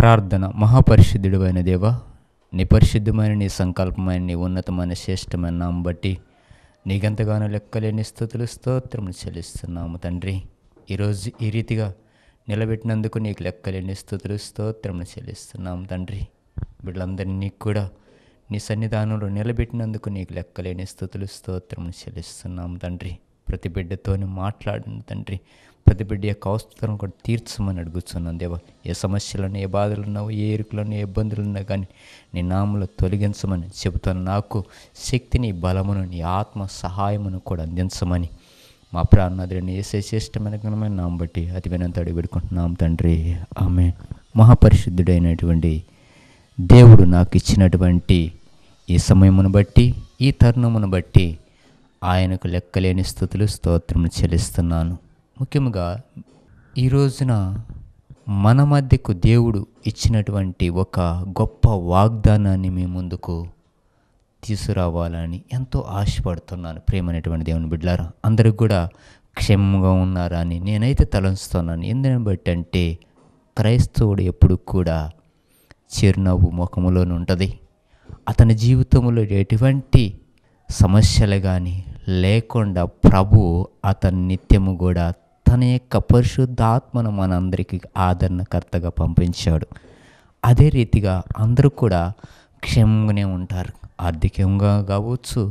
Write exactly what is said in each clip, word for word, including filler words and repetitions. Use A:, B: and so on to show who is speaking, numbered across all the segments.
A: ప్రార్థన. మహాపరిశుద్ధుడు అయిన దేవ, నీ పరిశుద్ధమైన, నీ సంకల్పమైన, నీ ఉన్నతమైన శ్రేష్టమైన నామం బట్టి నీకెంతగానో లెక్కలేని స్తుతులు స్తోత్రములు చెల్లిస్తున్నాము తండ్రి. ఈరోజు ఈ రీతిగా నిలబెట్టినందుకు నీకు లెక్కలేని స్తుతులు స్తోత్రములు చెల్లిస్తున్నాము తండ్రి. బిడ్డలందరినీ నీకు కూడా నీ సన్నిధానంలో నిలబెట్టినందుకు నీకు లెక్కలేని స్థుతులు స్తోత్రములు చెల్లిస్తున్నాము తండ్రి. ప్రతి బిడ్డతోని మాట్లాడిన తండ్రి, ప్రతి బిడ్డ యొక్క అవసరం కూడా తీర్చమని అడుగుతున్నాను దేవా. ఏ సమస్యలను, ఏ బాధలు ఉన్నావు, ఏ ఇరుకులను, ఏ ఇబ్బందులు ఉన్నా కానీ నీ నామములో తొలగించమని చెబుతాను. నాకు శక్తిని, బలమును, నీ ఆత్మ సహాయమును కూడా అందించమని మా ప్రాణాదుని ఏసే శ్రేష్టమైన ఘనమైన నామం బట్టి అతి వినంత అడిగి పెట్టుకుంటున్నాం తండ్రి. ఆమేన్. మహాపరిశుద్ధుడైనటువంటి దేవుడు నాకు ఇచ్చినటువంటి ఈ సమయమును బట్టి, ఈ తరుణమును బట్టి ఆయనకు లెక్కలేని స్థుతులు స్తోత్రములు చెల్లిస్తున్నాను. ముఖ్యంగా ఈ రోజున మన మధ్యకు దేవుడు ఇచ్చినటువంటి ఒక గొప్ప వాగ్దానాన్ని మీ ముందుకు తీసుకురావాలని ఎంతో ఆశపడుతున్నాను. ప్రేమైనటువంటి దేవుని బిడ్డలారా, అందరికి కూడా క్షేమంగా ఉన్నారా అని నేనైతే తలంచుతున్నాను. ఎందుని బట్టి అంటే క్రైస్తవుడు ఎప్పుడు కూడా చిరునవ్వు ముఖములోనే ఉంటుంది. అతని జీవితంలో ఎటువంటి సమస్యలు కానీ లేకుండా ప్రభు అతని నిత్యము కూడా తన యొక్క పరిశుద్ధాత్మను మనందరికీ ఆదరణకర్తగా పంపించాడు. అదే రీతిగా అందరూ కూడా క్షేమంగానే ఉంటారు. ఆర్థికంగా కావచ్చు,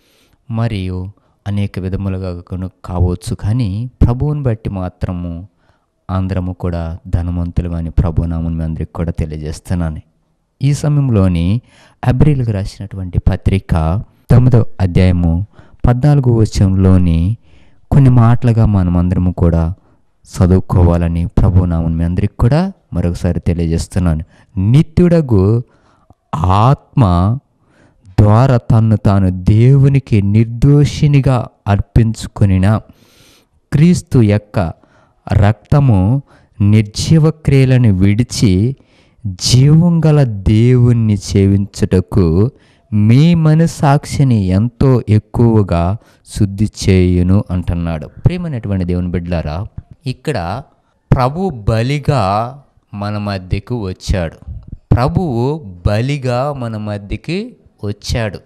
A: మరియు అనేక విధములుగా కావచ్చు. కానీ ప్రభువుని బట్టి మాత్రము అందరము కూడా ధనవంతులు అని ప్రభునామం మీ అందరికి కూడా తెలియజేస్తున్నాను. ఈ సమయంలోని హెబ్రీయులకు రాసినటువంటి పత్రిక తొమ్మిదవ అధ్యాయము పద్నాలుగో వచనంలోని కొన్ని మాటలుగా మనమందరము కూడా చదువుకోవాలని ప్రభునామం మీ అందరికి కూడా మరొకసారి తెలియజేస్తున్నాను. నిత్యుడగు ఆత్మ ద్వారా తన్ను తాను దేవునికి నిర్దోషినిగా అర్పించుకొనిన క్రీస్తు యొక్క రక్తము నిర్జీవ క్రియలను విడిచి జీవం గల దేవుణ్ణి సేవించుటకు మీ మనస్సాక్షిని ఎంతో ఎక్కువగా శుద్ధి చేయును అంటున్నాడు. ప్రియమైనటువంటి దేవుని బిడ్డలారా, ఇక్కడ ప్రభు బలిగా మన మధ్యకు వచ్చాడు. ప్రభువు బలిగా మన మధ్యకి వచ్చాడు.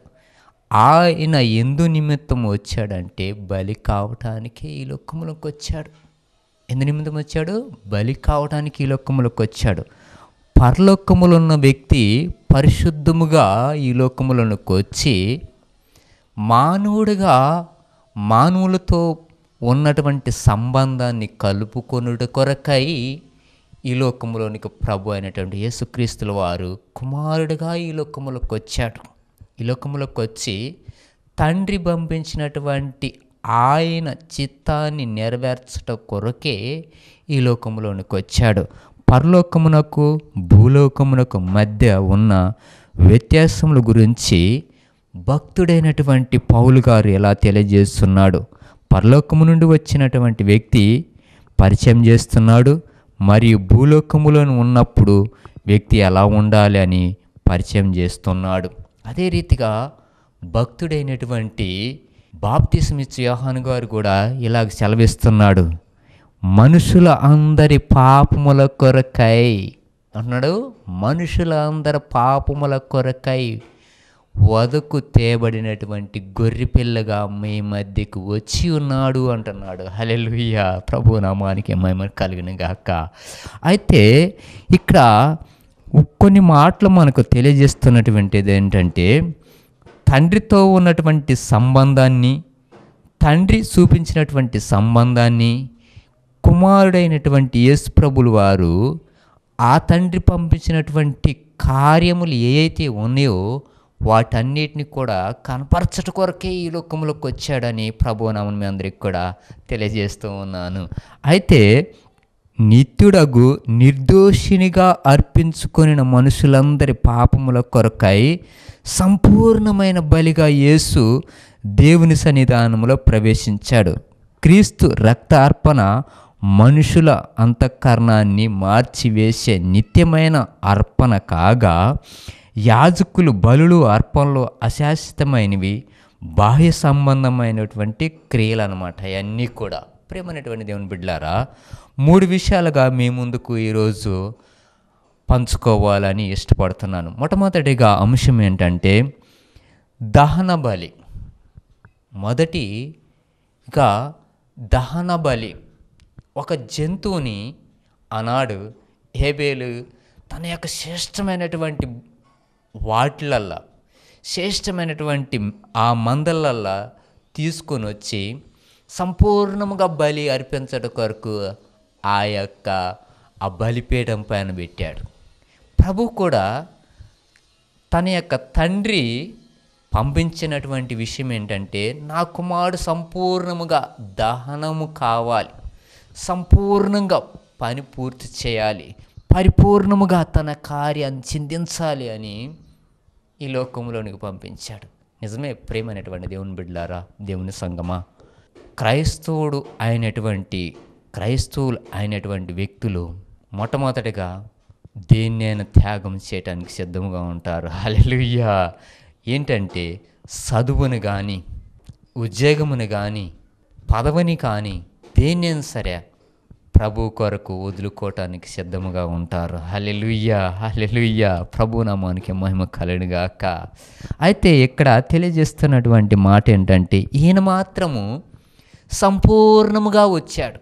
A: ఆయన ఎందు నిమిత్తం వచ్చాడంటే బలి కావటానికి ఈ లోకములకు వచ్చాడు. ఎందు నిమిత్తం వచ్చాడు? బలి కావటానికి ఈ లోకములకు వచ్చాడు. పరలోకములో ఉన్న వ్యక్తి పరిశుద్ధముగా ఈ లోకములకు వచ్చి మానవుడిగా మానవులతో ఉన్నటువంటి సంబంధాన్ని కలుపుకొనుట కొరకై ఈ లోకములోనికి ప్రభు అయినటువంటి యేసుక్రీస్తుల వారు కుమారుడిగా ఈ లోకములకు వచ్చాడు. ఈ లోకములకు వచ్చి తండ్రి పంపించినటువంటి ఆయన చిత్తాన్ని నెరవేర్చట కొరకే ఈ లోకములోనికి వచ్చాడు. పరలోకమునకు భూలోకమునకు మధ్య ఉన్న వ్యత్యాసముల గురించి భక్తుడైనటువంటి పౌలు గారు ఎలా తెలియజేస్తున్నాడు. పరలోకము నుండి వచ్చినటువంటి వ్యక్తి పరిచయం చేస్తున్నాడు, మరియు భూలోకములో ఉన్నప్పుడు వ్యక్తి ఎలా ఉండాలి అని పరిచయం చేస్తున్నాడు. అదే రీతిగా భక్తుడైనటువంటి బాప్తిస్మిచ్చు యోహాను గారు కూడా ఇలాగ సెలవిస్తున్నాడు. మనుషుల అందరి పాపముల కొరకై అన్నాడు. మనుషుల అందరి పాపముల కొరకై వదకు తేబడినటువంటి గొర్రెపిల్లగా మీ మధ్యకు వచ్చి ఉన్నాడు అంటున్నాడు. హల్లెలూయా, ప్రభు నామానికి మహిమ కలుగును గాక. అయితే ఇక్కడ కొన్ని మాటలు మనకు తెలియజేస్తున్నటువంటిది ఏంటంటే, తండ్రితో ఉన్నటువంటి సంబంధాన్ని, తండ్రి చూపించినటువంటి సంబంధాన్ని కుమారుడైనటువంటి యేసు ప్రభులు వారు ఆ తండ్రి పంపించినటువంటి కార్యములు ఏవైతే ఉన్నాయో వాటన్నిటిని కూడా కనపరచట కొరకే ఈ లోకంలోకి వచ్చాడని ప్రభునామం మీ అందరికి కూడా తెలియజేస్తూ ఉన్నాను. అయితే నిత్యుడగు నిర్దోషినిగా అర్పించుకొనిన మనుషులందరి పాపముల కొరకై సంపూర్ణమైన బలిగా యేసు దేవుని సన్నిధానములో ప్రవేశించాడు. క్రీస్తు రక్తార్పణ మనుషుల అంతఃకరణాన్ని మార్చివేసే నిత్యమైన అర్పణ కాగా, యాజకులు బలులు అర్పణలు అశాశ్వతమైనవి, బాహ్య సంబంధమైనటువంటి క్రియలు అన్నమాట. అవన్నీ కూడా ప్రేమైనటువంటి దేవుని బిడ్డలారా, మూడు విషయాలుగా మీ ముందుకు ఈరోజు పంచుకోవాలని ఇష్టపడుతున్నాను. మొట్టమొదటిగా అంశం ఏంటంటే దహన బలి. మొదటిగా దహన బలి. ఒక జంతువుని ఆనాడు హేబేలు తన యొక్క శ్రేష్టమైనటువంటి వాటిలల్లా, శ్రేష్టమైనటువంటి ఆ మందలల్లా తీసుకొని వచ్చి సంపూర్ణముగా బలి అర్పించడం కొరకు ఆ యొక్క ఆ బలిపీఠం పైన పెట్టాడు. ప్రభు కూడా తన యొక్క తండ్రి పంపించినటువంటి విషయం ఏంటంటే, నా కుమారుడు సంపూర్ణముగా దహనము కావాలి, సంపూర్ణంగా పని పూర్తి చేయాలి, పరిపూర్ణముగా తన కార్యాన్ని చిందించాలి అని ఈ లోకంలోనికి పంపించాడు. నిజమే ప్రేమైనటువంటి దేవుని బిడ్డలారా, దేవుని సంగమా, క్రైస్తవుడు అయినటువంటి క్రైస్తవులు అయినటువంటి వ్యక్తులు మొట్టమొదటిగా దేన్నైనా త్యాగం చేయటానికి సిద్ధంగా ఉంటారు. హల్లెలూయా. ఏంటంటే చదువుని కానీ, ఉద్యోగముని కానీ, పదవిని కానీ, దేన్నైనా సరే ప్రభు కొరకు వదులుకోవటానికి సిద్ధముగా ఉంటారు. హల్లెలూయా, హల్లెలూయా. ప్రభు నామానికి మహిమ కలుగుగాక. అయితే ఇక్కడ తెలియజేస్తున్నటువంటి మాట ఏంటంటే, ఈయన మాత్రము సంపూర్ణముగా వచ్చాడు,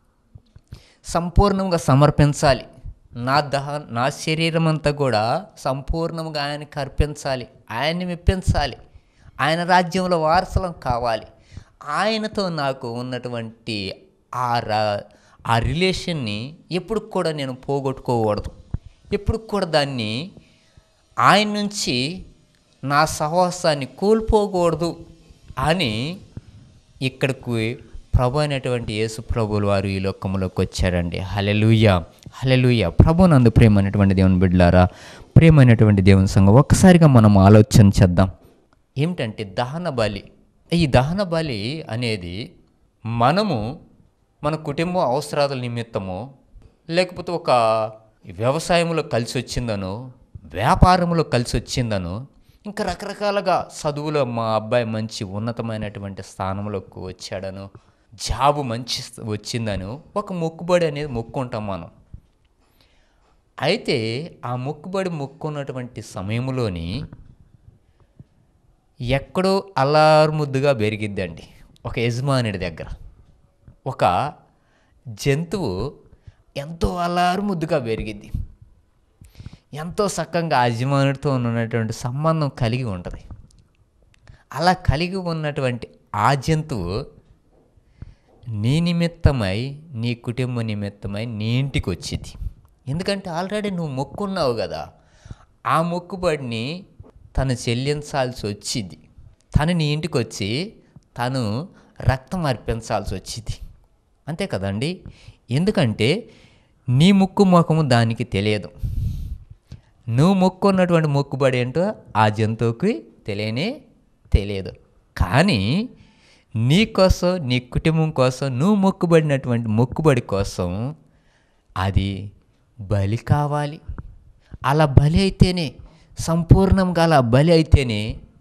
A: సంపూర్ణంగా సమర్పించాలి. నా దహ నా శరీరం అంతా కూడా సంపూర్ణంగా ఆయనకి అర్పించాలి, ఆయన్ని మెప్పించాలి, ఆయన రాజ్యంలో వారసులం కావాలి. ఆయనతో నాకు ఉన్నటువంటి ఆ రా ఆ రిలేషన్ని ఎప్పుడు కూడా నేను పోగొట్టుకోకూడదు, ఎప్పుడు కూడా దాన్ని ఆయన నుంచి నా సహవాసాన్ని కోల్పోకూడదు అని ఇక్కడికి ప్రభు అయినటువంటి యేసు ప్రభువుల వారు ఈ లోకంలోకి వచ్చారండి. హల్లెలూయా, హల్లెలూయా. ప్రభునందు ప్రేమైనటువంటి దేవుని బిడ్డలారా, ప్రేమైనటువంటి దేవుని సంఘం, ఒక్కసారిగా మనం ఆలోచన చేద్దాం. ఏమిటంటే దహన బలి. ఈ దహన బలి అనేది మనము మన కుటుంబ అవసరాల నిమిత్తమో, లేకపోతే ఒక వ్యవసాయంలో కలిసి వచ్చిందనో, వ్యాపారంలో కలిసి వచ్చిందనో, ఇంకా రకరకాలుగా చదువులో మా అబ్బాయి మంచి ఉన్నతమైనటువంటి స్థానంలోకి వచ్చాడనో, జాబు మంచి వచ్చిందనో ఒక మొక్కుబడి అనేది మొక్కుంటాం మనం. అయితే ఆ మొక్కుబడి మొక్కున్నటువంటి సమయంలోని ఎక్కడో అల్లారుముద్దుగా పెరిగిద్దండి ఒక యజమానుడి దగ్గర. ఒక జంతువు ఎంతో అల్లారుముద్దుగా పెరిగిద్ది, ఎంతో చక్కగా ఆ యజమానుడితో ఉన్నటువంటి సంబంధం కలిగి ఉంటుంది. అలా కలిగి ఉన్నటువంటి ఆ జంతువు నీ నిమిత్తమై, నీ కుటుంబ నిమిత్తమై నీ ఇంటికి వచ్చింది. ఎందుకంటే ఆల్రెడీ నువ్వు మొక్కున్నావు కదా, ఆ మొక్కుబడిని తను చెల్లించాల్సి వచ్చింది. తను నీ ఇంటికి వచ్చి తను రక్తం అర్పించాల్సి వచ్చింది. అంతే కదండి. ఎందుకంటే నీ ముక్కు ముఖము దానికి తెలియదు. నువ్వు మొక్కున్నటువంటి మొక్కుబడి ఏంటో ఆ జంతువుకి తెలియనే తెలియదు. కానీ నీ కోసం, నీ కుటుంబం కోసం నువ్వు మొక్కుబడినటువంటి మొక్కుబడి కోసం అది బలి కావాలి. అలా బలి అయితేనే, సంపూర్ణంగా అలా బలి అయితేనే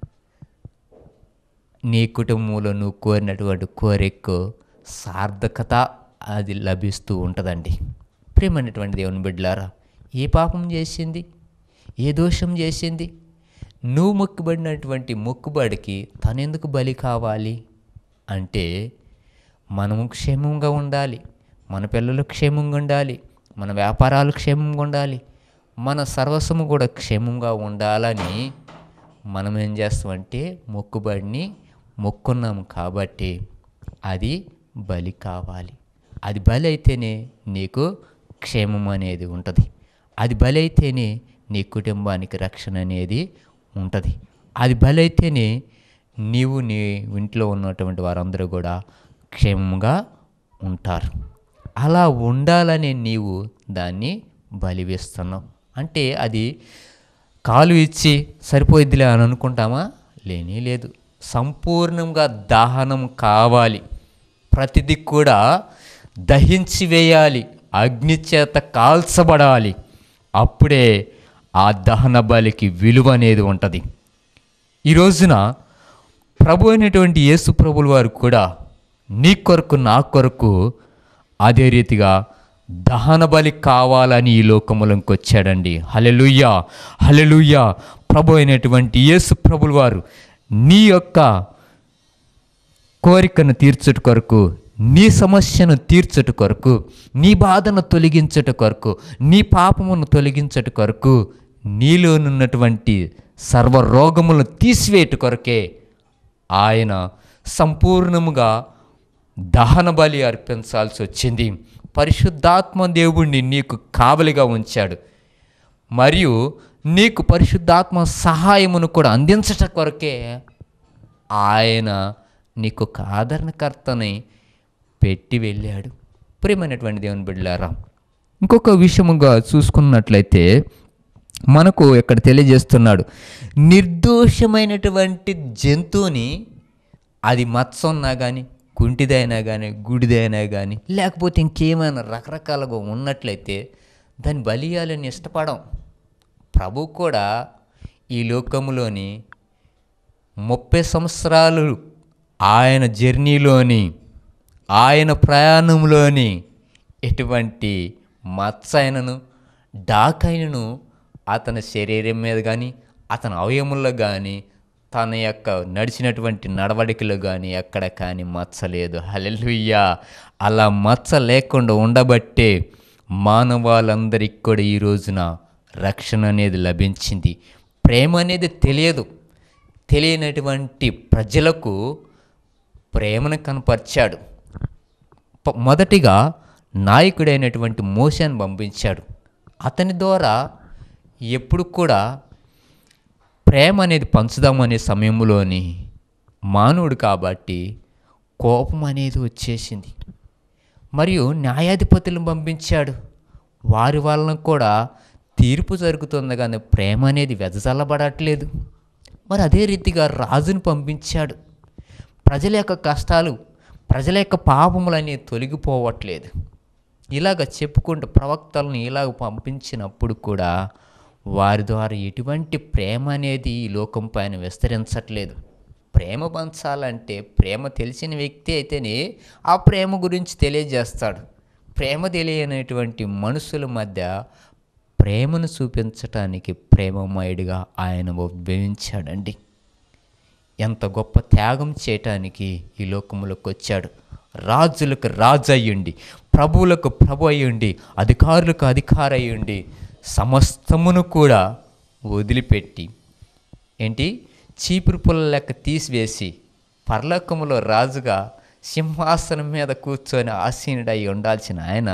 A: నీ కుటుంబంలో నువ్వు కోరినటువంటి కోరిక సార్థకత అది లభిస్తూ ఉంటుందండి. ప్రియమైనటువంటి దేవుని బిడ్డలారా, ఏ పాపం చేసింది, ఏ దోషం చేసింది? నువ్వు మొక్కుబడినటువంటి మొక్కుబడికి తనెందుకు బలి కావాలి అంటే, మనము క్షేమంగా ఉండాలి, మన పిల్లలు క్షేమంగా ఉండాలి, మన వ్యాపారాలు క్షేమంగా ఉండాలి, మన సర్వస్వము కూడా క్షేమంగా ఉండాలని మనం ఏం చేస్తామంటే మొక్కుబడిని మొక్కున్నాము కాబట్టి అది బలి కావాలి. అది బలి అయితేనే నీకు క్షేమం అనేది ఉంటుంది. అది బలి అయితేనే నీ కుటుంబానికి రక్షణ అనేది ఉంటుంది. అది బలి అయితేనే నీవు నీ ఇంట్లో ఉన్నటువంటి వారందరూ కూడా క్షేమంగా ఉంటారు. అలా ఉండాలని నీవు దాన్ని బలివేస్తున్నావు అంటే అది కాలు ఇచ్చి సరిపోయిద్దిలే అని అనుకుంటామా? లేనే లేదు. సంపూర్ణంగా దహనం కావాలి, ప్రతిదీ కూడా దహించి వేయాలి, అగ్ని చేత కాల్చబడాలి. అప్పుడే ఆ దహన బలికి విలువ అనేది ఉంటుంది. ఈ రోజున ప్రభు అయినటువంటి యేసు ప్రభుల వారు కూడా నీ కొరకు, నా కొరకు అదే రీతిగా దహన బలి కావాలని ఈ లోకములోకి వచ్చాడండి. హల్లెలూయా, హల్లెలూయా. ప్రభు అయినటువంటి యేసు ప్రభుల వారు నీ యొక్క కోరికను తీర్చుట కొరకు, నీ సమస్యను తీర్చుట కొరకు, నీ బాధను తొలగించుట కొరకు, నీ పాపమును తొలగించుట కొరకు, నీలోనున్నటువంటి సర్వరోగములను తీసివేయుట కొరకే ఆయన సంపూర్ణముగా దహన బలి అర్పించాల్సి వచ్చింది. పరిశుద్ధాత్మ దేవుణ్ణి నీకు కావలిగా ఉంచాడు, మరియు నీకు పరిశుద్ధాత్మ సహాయమును కూడా అందించట కొరకే ఆయన నీకు ఒక ఆదరణకర్తని పెట్టి వెళ్ళాడు. ప్రియమైనటువంటి దేవుని బిడ్డలారా, ఇంకొక విషయముగా చూసుకున్నట్లయితే మనకు ఇక్కడ తెలియజేస్తున్నాడు, నిర్దోషమైనటువంటి జంతువుని, అది మచ్చ ఉన్నా కానీ, కుంటిదైనా కానీ, గుడిదైనా కానీ, లేకపోతే ఇంకేమైనా రకరకాలుగా ఉన్నట్లయితే దాన్ని బలియాలని ఇష్టపడం. ప్రభు కూడా ఈ లోకములోని ముప్పై సంవత్సరాలు ఆయన జర్నీలోని, ఆయన ప్రయాణంలోని ఎటువంటి మచ్చ అయినను డాకైనను అతని శరీరం మీద కానీ, అతని అవయముల్లో కానీ, తన యొక్క నడిచినటువంటి నడవడికలో కానీ ఎక్కడ కానీ మచ్చ లేదు. హల్లెలూయా. అలా మచ్చ లేకుండా ఉండబట్టే మానవాళ్ళందరికీ కూడా ఈ రోజున రక్షణ అనేది లభించింది. ప్రేమ అనేది తెలియదు, తెలియనటువంటి ప్రజలకు ప్రేమను కనపరిచాడు. మొదటిగా నాయకుడైనటువంటి మోషేను పంపించాడు. అతని ద్వారా ఎప్పుడు కూడా ప్రేమ అనేది పంచుదామనే సమయంలోని మానవుడు కాబట్టి కోపం అనేది వచ్చేసింది. మరియు న్యాయాధిపతులను పంపించాడు. వారి వలన కూడా తీర్పు జరుగుతుంది, కానీ ప్రేమ అనేది వెదజల్లబడట్లేదు. మరి అదే రీతిగా రాజును పంపించాడు. ప్రజల యొక్క కష్టాలు, ప్రజల యొక్క పాపములు అనేవి తొలగిపోవట్లేదు. ఇలాగ చెప్పుకుంటూ ప్రవక్తలను ఇలాగ పంపించినప్పుడు కూడా వారి ద్వారా ఎటువంటి ప్రేమ అనేది ఈ లోకం పైన విస్తరించట్లేదు. ప్రేమ పంచాలంటే ప్రేమ తెలిసిన వ్యక్తి అయితేనే ఆ ప్రేమ గురించి తెలియజేస్తాడు. ప్రేమ తెలియనటువంటి మనుషుల మధ్య ప్రేమను చూపించటానికి ప్రేమమయుడిగా ఆయన ఉద్భవించాడండి. ఎంత గొప్ప త్యాగం చేయటానికి ఈ లోకములకు వచ్చాడు. రాజులకు రాజు అయ్యుండి, ప్రభువులకు ప్రభు అయ్యుండి, అధికారులకు అధికారి అయ్యుండి, సమస్తమును కూడా వదిలిపెట్టి ఏంటి చీపురు పుల్ల లెక్క తీసివేసి పరలోకములో రాజుగా సింహాసనం మీద కూర్చొని ఆసీనుడై ఉండాల్సిన ఆయన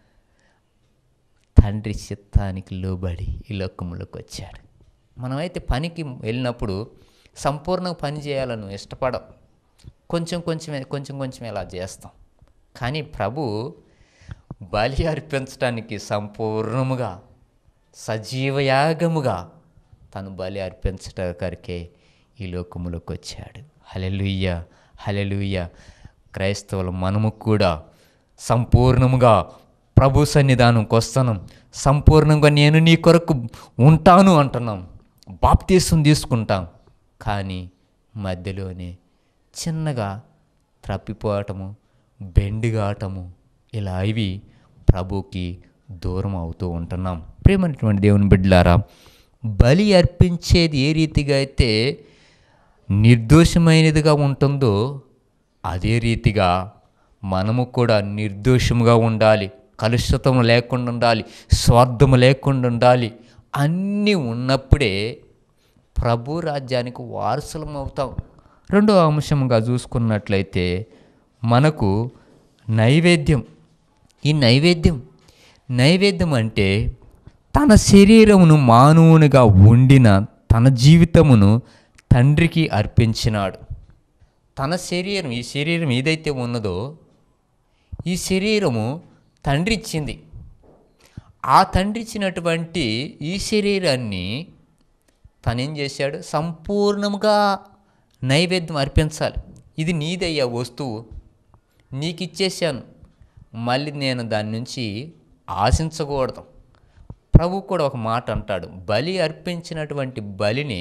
A: తండ్రి చిత్తానికి లోబడి ఈ లోకములోకి వచ్చాడు. మనమైతే పనికి వెళ్ళినప్పుడు సంపూర్ణంగా పని చేయాలని ఇష్టపడం, కొంచెం కొంచెం కొంచెం కొంచెం ఇలా చేస్తాం. కానీ ప్రభు బలి అర్పించడానికి సంపూర్ణముగా సజీవయాగముగా తను బలి అర్పించటానికే ఈ లోకములోకి వచ్చాడు. హల్లెలూయా, హల్లెలూయా. క్రైస్తవులు మనము కూడా సంపూర్ణముగా ప్రభు సన్నిధానంకి వస్తున్నాం. సంపూర్ణంగా నేను నీ కొరకు ఉంటాను అంటున్నాం, బాప్తీసం తీసుకుంటాం. కానీ మధ్యలోనే చిన్నగా త్రప్పిపోవటము, బెండిగాటము, ఇలా ఇవి ప్రభుకి దూరం అవుతూ ఉంటున్నాం. ప్రేమైనటువంటి దేవుని బిడ్డలారా, బలి అర్పించేది ఏ రీతిగా అయితే నిర్దోషమైనదిగా ఉంటుందో అదే రీతిగా మనము కూడా నిర్దోషముగా ఉండాలి, కలుషితం లేకుండా ఉండాలి, స్వార్థము లేకుండా ఉండాలి. అన్నీ ఉన్నప్పుడే ప్రభు రాజ్యానికి వారసులం అవుతాం. రెండవ అంశంగా చూసుకున్నట్లయితే మనకు నైవేద్యం. ఈ నైవేద్యం నైవేద్యం అంటే తన శరీరమును మానవునిగా ఉండిన తన జీవితమును తండ్రికి అర్పించినాడు. తన శరీరం, ఈ శరీరం ఏదైతే ఉన్నదో ఈ శరీరము తండ్రి ఇచ్చింది. ఆ తండ్రి ఇచ్చినటువంటి ఈ శరీరాన్ని తనేం చేశాడు, సంపూర్ణంగా నైవేద్యం అర్పించాలి. ఇది నీదయ్యా వస్తువు, నీకు ఇచ్చేసాను, మళ్ళీ నేను దాని నుంచి ఆశించకూడదు. ప్రభు కూడా ఒక మాట అంటాడు, బలి అర్పించినటువంటి బలిని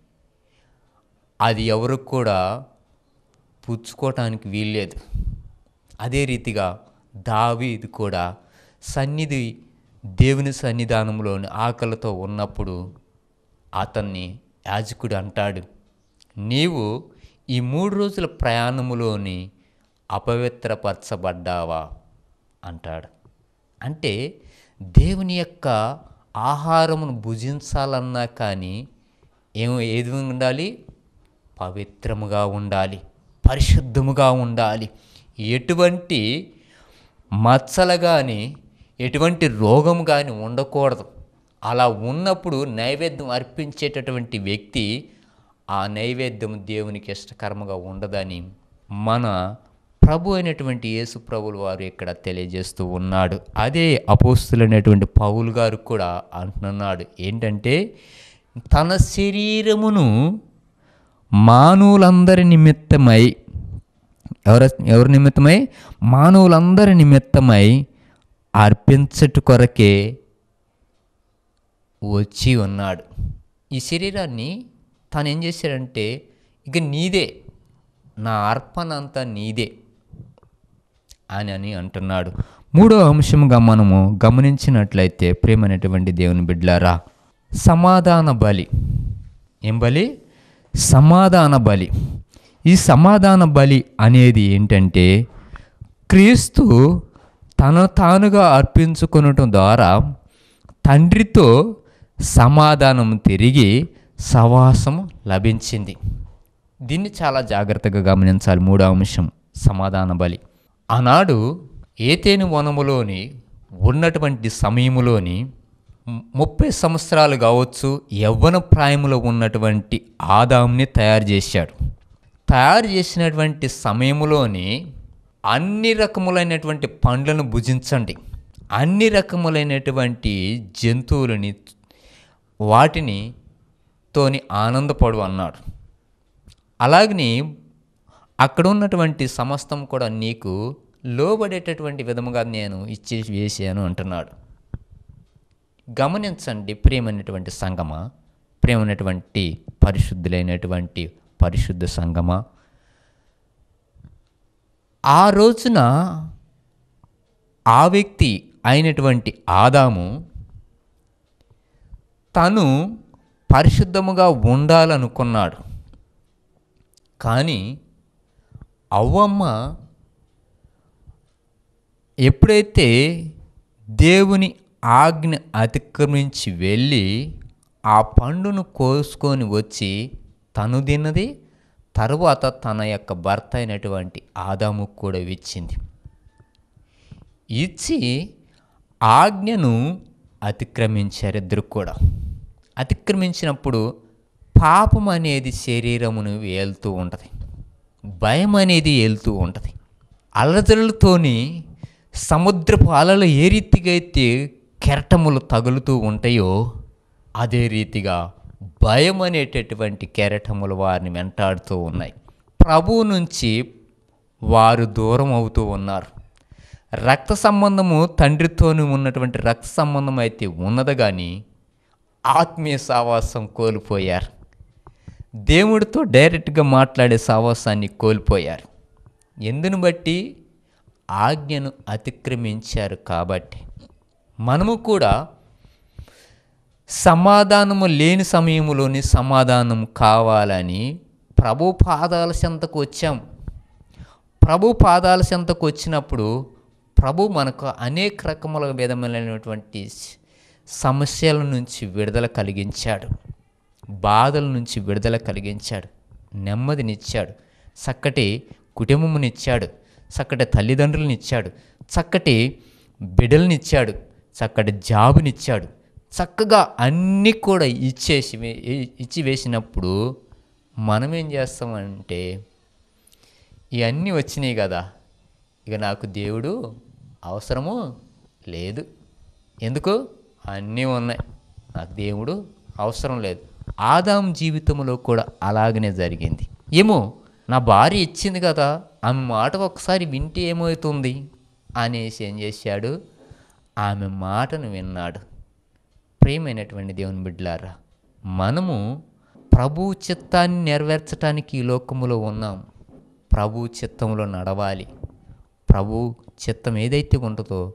A: అది ఎవరు కూడా పుచ్చుకోవటానికి వీల్లేదు. అదే రీతిగా దావీదు కూడా సన్నిధి దేవుని సన్నిధానంలోని ఆకలితో ఉన్నప్పుడు అతన్ని యాజకుడు అంటాడు, నీవు ఈ మూడు రోజుల ప్రయాణములోని అపవిత్రపరచబడ్డావా అంటాడు. అంటే దేవుని యొక్క ఆహారమును భుజించాలన్నా కానీ ఏమో ఏది ఉండాలి? పవిత్రముగా ఉండాలి, పరిశుద్ధముగా ఉండాలి. ఎటువంటి మచ్చలు కానీ ఎటువంటి రోగం కానీ ఉండకూడదు. అలా ఉన్నప్పుడు నైవేద్యం అర్పించేటటువంటి వ్యక్తి ఆ నైవేద్యం దేవునికి ఇష్టకరముగా ఉండదని మన ప్రభు అయినటువంటి యేసు ప్రభులు వారు ఇక్కడ తెలియజేస్తూ ఉన్నాడు. అదే అపోస్తులైనటువంటి పౌలు గారు కూడా అంటున్నాడు ఏంటంటే, తన శరీరమును మానవులందరి నిమిత్తమై ఎవర ఎవరి నిమిత్తమై మానవులందరి నిమిత్తమై అర్పించట కొరకే వచ్చి ఉన్నాడు. ఈ శరీరాన్ని తాను ఏం చేశాడంటే, ఇక నీదే, నా అర్పణ అంతా నీదే అని అని అంటున్నాడు. మూడో అంశంగా మనము గమనించినట్లయితే ప్రేమైనటువంటి దేవుని బిడ్డలారా, సమాధాన బలి. ఏం బలి? సమాధాన బలి. ఈ సమాధాన బలి అనేది ఏంటంటే, క్రీస్తు తను తానుగా అర్పించుకొనటం ద్వారా తండ్రితో సమాధానం తిరిగి సవాసం లభించింది. దీన్ని చాలా జాగ్రత్తగా గమనించాలి. మూడో అంశం సమాధాన బలి. ఆనాడు ఏతేను వనములోని ఉన్నటువంటి సమయములోని ముప్పై సంవత్సరాలు కావచ్చు, యవ్వన ప్రాయములో ఉన్నటువంటి ఆదాంని తయారు చేశాడు. తయారు చేసినటువంటి సమయంలోని అన్ని రకములైనటువంటి పండ్లను భుజించండి, అన్ని రకములైనటువంటి జంతువులని వాటిని తోని ఆనందపడు అన్నాడు. అలాగని అక్కడ ఉన్నటువంటి సమస్తం కూడా నీకు లోబడేటటువంటి విధముగా నేను ఇచ్చి వేసాను అంటున్నాడు. గమనించండి ప్రియమైనటువంటి సంగమా, ప్రియమైనటువంటి పరిశుద్ధులైనటువంటి పరిశుద్ధ సంగమా, ఆ రోజున ఆ వ్యక్తి అయినటువంటి ఆదాము తను పరిశుద్ధముగా ఉండాలనుకున్నాడు. కానీ అవ్వమ్మ ఎప్పుడైతే దేవుని ఆజ్ఞ అతిక్రమించి వెళ్ళి ఆ పండును కోసుకొని వచ్చి తను తిన్నది, తరువాత తన యొక్క భర్త అయినటువంటి ఆదాముకు కూడా ఇచ్చింది. ఇచ్చి ఆజ్ఞను అతిక్రమించారు ఇద్దరు కూడా. అతిక్రమించినప్పుడు పాపం అనేది శరీరమును ఏలుతూ ఉంటుంది, భయం అనేది ఏలుతూ ఉంటుంది. అలజడులతోని సముద్రపు అలలు ఏ రీతిగా అయితే కెరటములు తగులుతూ ఉంటాయో అదే రీతిగా భయం అనేటటువంటి కెరటములు వారిని వెంటాడుతూ ఉన్నాయి. ప్రభువు నుంచి వారు దూరం అవుతూ ఉన్నారు. రక్త సంబంధము తండ్రితోనూ ఉన్నటువంటి రక్త సంబంధం అయితే ఉన్నది, కానీ ఆత్మీయ సావాసం కోల్పోయారు. దేవుడితో డైరెక్ట్గా మాట్లాడే సావాసాన్ని కోల్పోయారు. ఎందును బట్టి? ఆజ్ఞను అతిక్రమించారు కాబట్టి. మనము కూడా సమాధానము లేని సమయంలోని సమాధానం కావాలని ప్రభు పాదాల చెంతకు వచ్చాం. ప్రభు పాదాల చెంతకు వచ్చినప్పుడు ప్రభు మనకు అనేక రకముల విధములైనటువంటి సమస్యల నుంచి విడుదల కలిగించాడు, బాధల నుంచి విడుదల కలిగించాడు, నెమ్మదినిచ్చాడు, చక్కటి కుటుంబమునిచ్చాడు, చక్కటి తల్లిదండ్రులనిచ్చాడు, చక్కటి బిడ్డలనిచ్చాడు, చక్కటి జాబునిచ్చాడు. చక్కగా అన్నీ కూడా ఇచ్చేసి ఇచ్చి వేసినప్పుడు మనం ఏం చేస్తామంటే, ఇవన్నీ వచ్చినాయి కదా, ఇక నాకు దేవుడు అవసరము లేదు, ఎందుకు అన్నీ ఉన్నాయి, నాకు దేవుడు అవసరం లేదు. ఆదాము జీవితంలో కూడా అలాగనే జరిగింది. ఏమో నా భార్య ఇచ్చింది కదా, ఆమె మాట ఒకసారి వింటే ఏమవుతుంది అనేసి ఏం చేశాడు, ఆమె మాటను విన్నాడు. ప్రియమైనటువంటి దేవుని బిడ్డలారా, మనము ప్రభు చిత్తాన్ని నెరవేర్చడానికి ఈ లోకములో ఉన్నాం. ప్రభు చిత్తంలో నడవాలి. ప్రభు చిత్తం ఏదైతే ఉంటుందో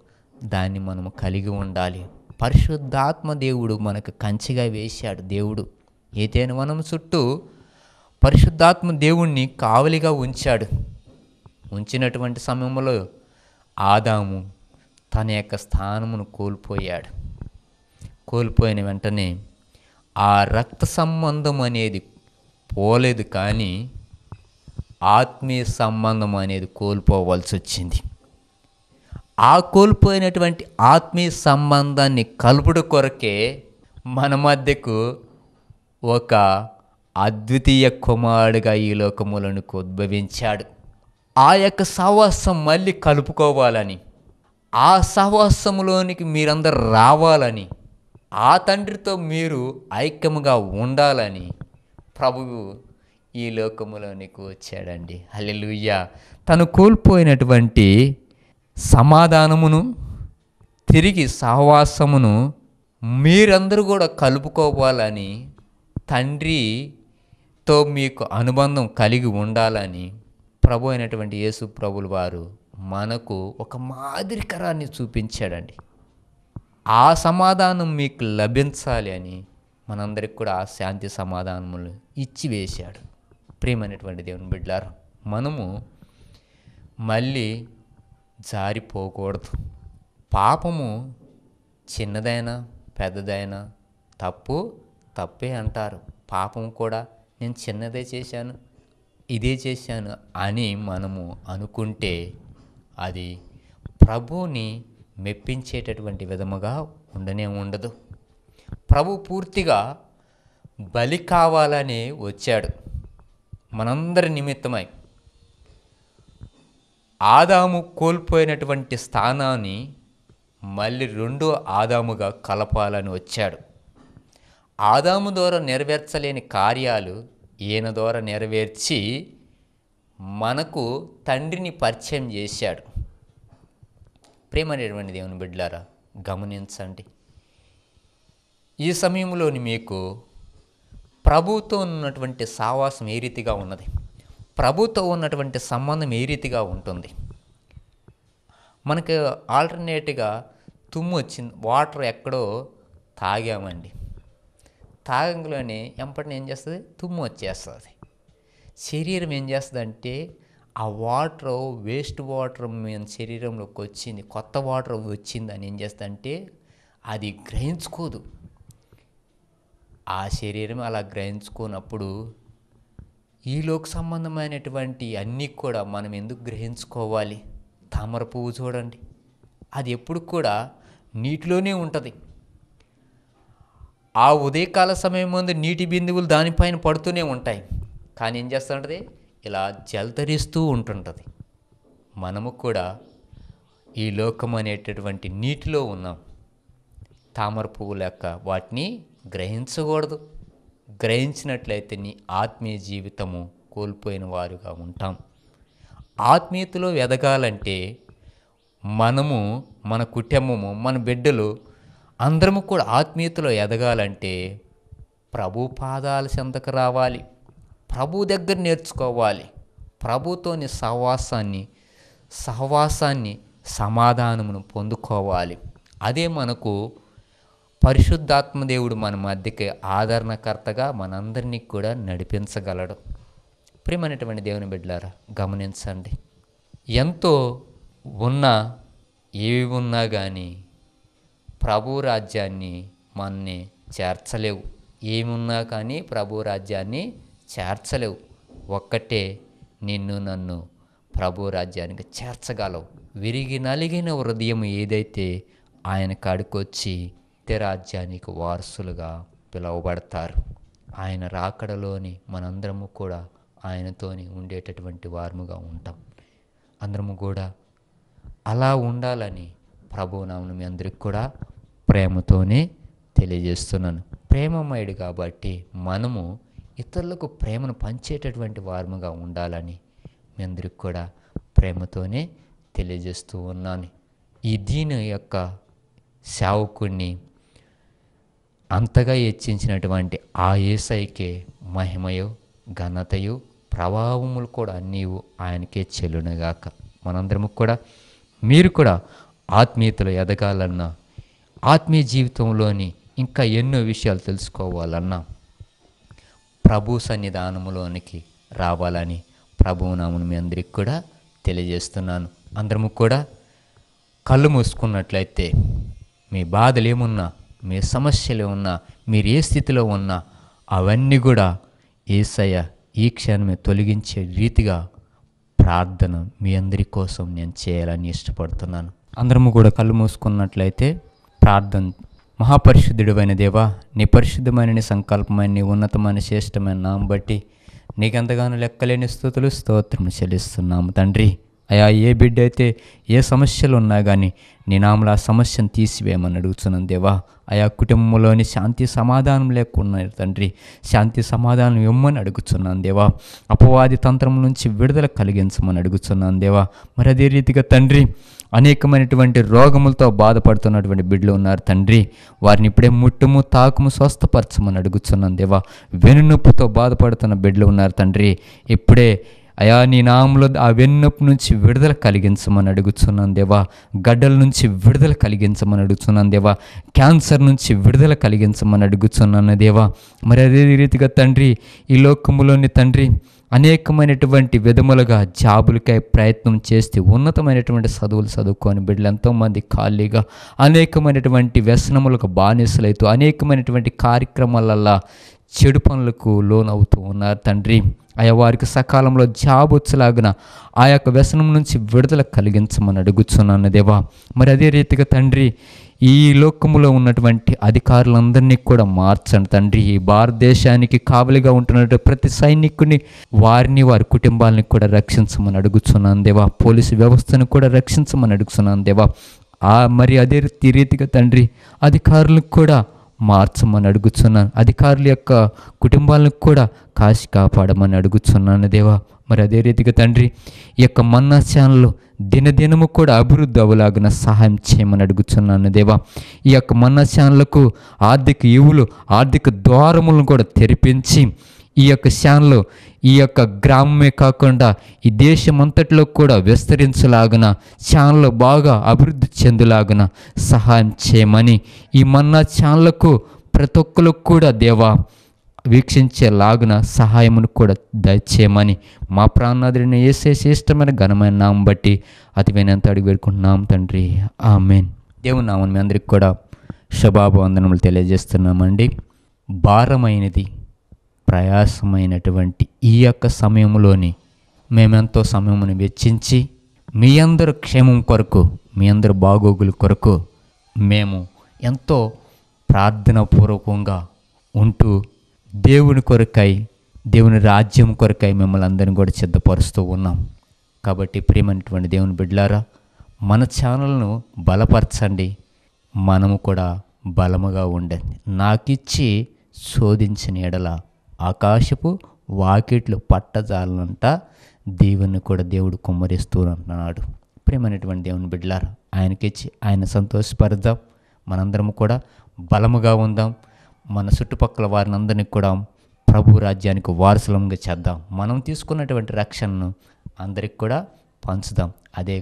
A: దాన్ని మనము కలిగి ఉండాలి. పరిశుద్ధాత్మ దేవుడు మనకు కంచెగా వేశాడు. దేవుడు ఏదైనా వనం చుట్టూ పరిశుద్ధాత్మ దేవుణ్ణి కావలిగా ఉంచాడు. ఉంచినటువంటి సమయంలో ఆదాము తన యొక్క స్థానమును కోల్పోయాడు. కోల్పోయిన వెంటనే ఆ రక్త సంబంధం అనేది పోలేదు, కానీ ఆత్మీయ సంబంధం అనేది కోల్పోవలసి వచ్చింది. ఆ కోల్పోయినటువంటి ఆత్మీయ సంబంధాన్ని కలుపుడు కొరకే మన మధ్యకు ఒక అద్వితీయ కుమారుడిగా ఈ లోకములకు ఉద్భవించాడు. ఆ యొక్క సహవాసం మళ్ళీ కలుపుకోవాలని, ఆ సహవాసములోనికి మీరందరూ రావాలని, ఆ తండ్రితో మీరు ఐక్యముగా ఉండాలని ప్రభువు ఈ లోకములోనికి వచ్చాడండి. హల్లెలూయా. తను కోల్పోయినటువంటి సమాధానమును, తిరిగి సహవాసమును మీరందరూ కూడా కలుపుకోవాలని, తండ్రితో మీకు అనుబంధం కలిగి ఉండాలని ప్రభు అయినటువంటి యేసు ప్రభులు వారు మనకు ఒక మాదిరికరాన్ని చూపించాడండి. ఆ సమాధానం మీకు లభించాలి అని మనందరికి కూడా ఆ శాంతి సమాధానములు ఇచ్చి వేశాడు. ప్రియమైనటువంటి దేవుని బిడ్డలారా, మనము మళ్ళీ జారిపోకూడదు. పాపము చిన్నదైనా పెద్దదైనా తప్పు తప్పే అంటారు. పాపం కూడా నేను చిన్నదే చేశాను, ఇదే చేశాను అని మనము అనుకుంటే అది ప్రభువుని మెప్పించేటటువంటి విధముగా ఉండనే ఉండదు. ప్రభు పూర్తిగా బలి కావాలని వచ్చాడు మనందరి నిమిత్తమై. ఆదాము కోల్పోయినటువంటి స్థానాన్ని మళ్ళీ రెండో ఆదాముగా కలపాలని వచ్చాడు. ఆదాము ద్వారా నెరవేర్చలేని కార్యాలు ఈయన ద్వారా నెరవేర్చి మనకు తండ్రిని పరిచయం చేశాడు. ప్రేమనేటువంటి దేవుని బిడ్డలారా, గమనించండి. ఈ సమయంలోని మీకు ప్రభుతో ఉన్నటువంటి సావాసం ఏ రీతిగా ఉన్నది, ప్రభుతో ఉన్నటువంటి సంబంధం ఏ రీతిగా ఉంటుంది. మనకు ఆల్టర్నేట్గా తుమ్ము వచ్చింది, వాటర్ ఎక్కడో తాగామండి, తాగంలోనే ఎంపటిని ఏం చేస్తుంది, తుమ్ము వచ్చేస్తుంది. శరీరం ఏం చేస్తుంది అంటే ఆ వాటర్ వేస్ట్ వాటర్ మన శరీరంలోకి వచ్చింది, కొత్త వాటర్ వచ్చిందని ఏం చేస్తుందంటే అది గ్రహించుకోదు. ఆ శరీరం అలా గ్రహించుకున్నప్పుడు ఈ లోక సంబంధమైనటువంటి అన్నీ కూడా మనం ఎందుకు గ్రహించుకోవాలి? తామర పువ్వు చూడండి, అది ఎప్పుడు కూడా నీటిలోనే ఉంటుంది. ఆ ఉదయకాల సమయం ముందు నీటి బిందువులు దానిపైన పడుతూనే ఉంటాయి, కానీ ఏం చేస్తుంటుంది, ఇలా జలతరిస్తూ ఉంటుంటుంది. మనము కూడా ఈ లోకం అనేటటువంటి నీటిలో ఉన్నాం. తామర పువ్వు లెక్క వాటిని గ్రహించకూడదు. గ్రహించినట్లయితే నీ ఆత్మీయ జీవితము కోల్పోయిన వారుగా ఉంటాం. ఆత్మీయతలో ఎదగాలంటే మనము, మన కుటుంబము, మన బిడ్డలు అందరము కూడా ఆత్మీయతలో ఎదగాలంటే ప్రభు పాదాల చెంతకు రావాలి, ప్రభు దగ్గర నేర్చుకోవాలి. ప్రభుతోని సహవాసాన్ని సహవాసాన్ని సమాధానమును పొందుకోవాలి. అదే మనకు పరిశుద్ధాత్మ దేవుడు మన మధ్యకి ఆదరణకర్తగా మనందరినీ కూడా నడిపించగలడు. ప్రియమైనటువంటి దేవుని బిడ్డలారా, గమనించండి. ఎంతో ఉన్నా ఏవి ఉన్నా కానీ ప్రభు రాజ్యాన్ని మనని చేర్చలేవు. ఏమున్నా కానీ ప్రభు రాజ్యాన్ని చేర్చలేవు. ఒక్కటే నిన్ను నన్ను ప్రభు రాజ్యానికి చేర్చగలవు. విరిగి నలిగిన హృదయం ఏదైతే ఆయన కాడికొచ్చి నిత్య రాజ్యానికి వారసులుగా పిలువబడతారు. ఆయన రాకడలోని మనందరము కూడా ఆయనతోని ఉండేటటువంటి వారముగా ఉంటాం. అందరము కూడా అలా ఉండాలని ప్రభునామమున మీ అందరికి కూడా ప్రేమతోనే తెలియజేస్తున్నాను. ప్రేమమయుడు కాబట్టి మనము ఇతరులకు ప్రేమను పంచేటటువంటి వారముగా ఉండాలని మీ అందరికి కూడా ప్రేమతోనే తెలియజేస్తూ ఉన్నాను. ఈ దీని యొక్క సేవకుణ్ణి అంతగా హెచ్చించినటువంటి ఆ యేసయ్యకే మహిమయు ఘనతయు ప్రభావములు కూడా అన్నీ ఆయనకే చెల్లునుగాక. మనందరము కూడా మీరు కూడా ఆత్మీయతలో ఎదగాలన్నా, ఆత్మీయ జీవితంలోని ఇంకా ఎన్నో విషయాలు తెలుసుకోవాలన్నా ప్రభు సన్నిధానములోనికి రావాలని ప్రభువు నామమున మీ అందరికి కూడా తెలియజేస్తున్నాను. అందరము కూడా కళ్ళు మూసుకున్నట్లయితే మీ బాధలు ఏమున్నా, మీ సమస్యలు ఉన్నా, మీరు ఏ స్థితిలో ఉన్నా అవన్నీ కూడా యేసయ్య ఈ క్షణమే తొలగించే రీతిగా ప్రార్థన మీ అందరి కోసం నేను చేయాలని ఇష్టపడుతున్నాను. అందరము కూడా కళ్ళు మూసుకున్నట్లయితే ప్రార్థన. మహాపరిశుద్ధుడైన దేవా, నీ పరిశుద్ధమైన నీ సంకల్పమైన నీ ఉన్నతమైన శ్రేష్టమైన నామం బట్టి నీకెంతగానో లెక్కలేని స్తుతులు స్తోత్రం చెల్లిస్తున్నాము తండ్రి. అయా, ఏ బిడ్డ అయితే ఏ సమస్యలు ఉన్నా కానీ నీ నామములో ఆ సమస్యను తీసివేయమని అడుగుతున్నాను దేవా. ఆయా కుటుంబంలోని శాంతి సమాధానం లేకుండా తండ్రి, శాంతి సమాధానం ఇవ్వమని అడుగుతున్నాను దేవా. అపవాది తంత్రం నుంచి విడుదల కలిగించమని అడుగుతున్నాను దేవా. మరి అదే రీతిగా తండ్రి, అనేకమైనటువంటి రోగములతో బాధపడుతున్నటువంటి బిడ్డలు ఉన్నారు తండ్రి. వారిని ఇప్పుడే ముట్టుము తాకుము స్వస్థపరచమని అడుగుతున్నాను దేవా. వెన్నునొప్పితో బాధపడుతున్న బిడ్డలు ఉన్నారు తండ్రి. ఇప్పుడే అయా నీ నామములో ఆ వెన్నునొప్పి నుంచి విడుదల కలిగించమని అడుగుతున్నాను దేవా. గడ్డల నుంచి విడుదల కలిగించమని అడుగుతున్నాను దేవా. క్యాన్సర్ నుంచి విడుదల కలిగించమని అడుగుతున్నాను దేవా. మరి అదే రీతిగా తండ్రి, ఈ లోకములోని తండ్రి అనేకమైనటువంటి విధములుగా జాబులకై ప్రయత్నం చేస్తే ఉన్నతమైనటువంటి చదువులు చదువుకొని బిడ్డలు ఎంతోమంది ఖాళీగా అనేకమైనటువంటి వ్యసనములకు బానిసలైతూ అనేకమైనటువంటి కార్యక్రమాలల్లా చెడు పనులకు లోనవుతూ ఉన్నారు తండ్రి. ఆయా వారికి సకాలంలో జాబ్ వచ్చేలాగిన ఆ యొక్క వ్యసనం నుంచి విడుదల కలిగించమని అడుగుతున్నాను దేవా. మరి అదే రీతిగా తండ్రి, ఈ లోకములో ఉన్నటువంటి అధికారులందరినీ కూడా మార్చండి తండ్రి. ఈ భారతదేశానికి కావలిగా ఉంటున్న ప్రతి సైనికుని, వారిని వారి కుటుంబాలని కూడా రక్షించమని అడుగుతున్నాను దేవా. పోలీసు వ్యవస్థను కూడా రక్షించమని అడుగుతున్నాను దేవా. ఆ మరి అదే రీతిగా తండ్రి, అధికారులకు కూడా మార్చమని అడుగుతున్నాను. అధికారుల యొక్క కుటుంబాలను కూడా కాసి కాపాడమని అడుగుతున్నాను దేవా. మరి అదే రీతిగా తండ్రి, ఈ యొక్క మన్నా ఛానల్ దినదినము కూడా అభివృద్ధి అవ్వలాగిన సహాయం చేయమని అడుగుతున్నాను దేవా. ఈ యొక్క మన్నా ఛానల్కు ఆర్థిక ఈవులు, ఆర్థిక ద్వారములను కూడా తెరిపించి ఈ యొక్క ఛానల్ ఈ యొక్క గ్రామమే కాకుండా ఈ దేశం అంతటిలో కూడా విస్తరించలాగిన, ఛానల్ బాగా అభివృద్ధి చెందులాగిన సహాయం చేయమని, ఈ మన్నా ఛానల్కు ప్రతి ఒక్కరికి కూడా దేవా వీక్షించేలాగున సహాయమును కూడా దయచేయమని మా ప్రాణనాథుడిని యేసే శ్రేష్టమైన ఘనమైన నామం బట్టి అతివైనంత అడిగి వేడుకుంటున్నాం తండ్రి, ఆమేన్. దేవుని నామం మీ అందరికి కూడా శుభాభివందనములు తెలియజేస్తున్నామండి. భారమైనది ప్రయాసమైనటువంటి ఈ యొక్క సమయంలోని మేమెంతో సమయమును వెచ్చించి మీ అందరు క్షేమం కొరకు, మీ అందరు బాగోగుల కొరకు మేము ఎంతో ప్రార్థనాపూర్వకంగా ఉంటూ దేవుని కొరకై, దేవుని రాజ్యం కొరకై మిమ్మల్ని అందరినీ కూడా సిద్ధపరుస్తూ ఉన్నాం. కాబట్టి ప్రియమైనటువంటి దేవుని బిడ్డలారా, మన ఛానల్ను బలపరచండి, మనము కూడా బలముగా ఉండండి. నాకిచ్చి శోధించిన ఎడల ఆకాశపు వాకిట్లు పట్టజాలనంట దేవుని కూడా దేవుడు కుమ్మరిస్తూ అంటున్నాడు. ప్రియమైనటువంటి దేవుని బిడ్డలారా, ఆయనకిచ్చి ఆయన సంతోషపరదాం. మనందరం కూడా బలముగా ఉందాం. మన చుట్టుపక్కల వారిని అందరినీ కూడా ప్రభు రాజ్యానికి వారసులంగా చేద్దాం. మనం తీసుకున్నటువంటి రక్షణను అందరికి కూడా పంచుదాం. అదే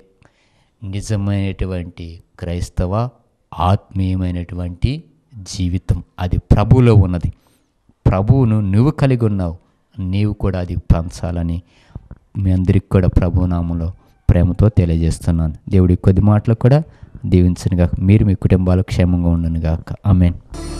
A: నిజమైనటువంటి క్రైస్తవ ఆత్మీయమైనటువంటి జీవితం. అది ప్రభువులో ఉన్నది. ప్రభువును నువ్వు కలిగి ఉన్నావు, నీవు కూడా అది పంచాలని మీ అందరికి కూడా ప్రభు నామంలో ప్రేమతో తెలియజేస్తున్నాను. దేవుడి కొద్ది మాటలు కూడా దీవించనుగాక. మీరు మీ కుటుంబాలు క్షేమంగా ఉండనుగాక. ఆమేన్.